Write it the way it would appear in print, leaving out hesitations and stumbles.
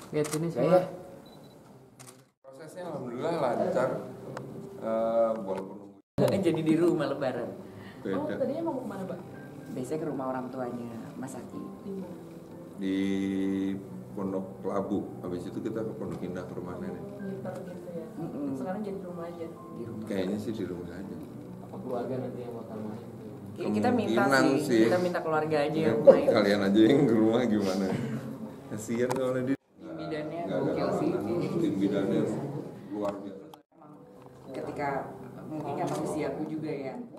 Lihat sini saya. Prosesnya alhamdulillah lancar. Walaupun Jadi di rumah lebaran. beda. Oh, tadinya mau kemana, Mbak? Biasanya ke rumah orang tuanya Mas Aki. Di Pondok Labu. Habis itu kita ke Pondok Indah ke rumah nenek. Nginter gitu ya. Mm-mm. Sekarang jadi rumah aja. Di rumah. Kayaknya sih di rumah aja. Apa keluarga nanti yang bakal main? Kita minta Kemungkinan sih. Kita minta keluarga aja yang Kok main. kalian aja yang ke rumah gimana? Kasihan soalnya di Bidannya nggak ada gokil sih. keamanan. Tim bidannya luar biasa. Ketika mungkin karena usiaku juga ya.